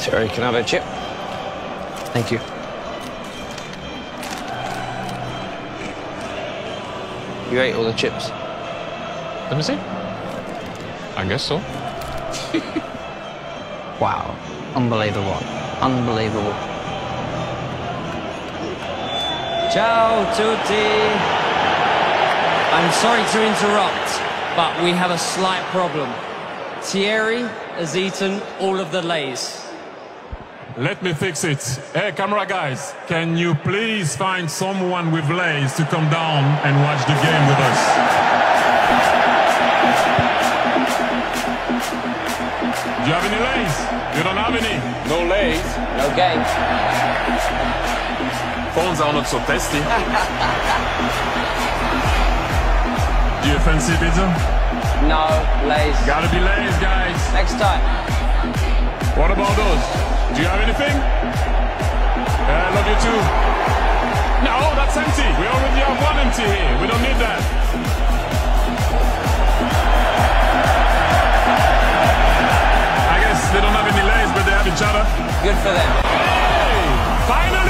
Terry, can I have a chip? Thank you. You ate all the chips? Let me see. I guess so. Wow. Unbelievable. Unbelievable. Ciao tutti. I'm sorry to interrupt, but we have a slight problem. Thierry has eaten all of the Lays. Let me fix it. Hey, camera guys, can you please find someone with Lays to come down and watch the game with us? Do you have any Lays? You don't have any? No Lays. No game. Phones auch noch so testy. Do you fancy pizza? No, Lays. Gotta be Lays, guys. Next time. What about those? Do you have anything? I love you too. No, that's empty. We already have one empty here. We don't need that. I guess they don't have any Lays, but they have each other. Good for them. Hey! Final!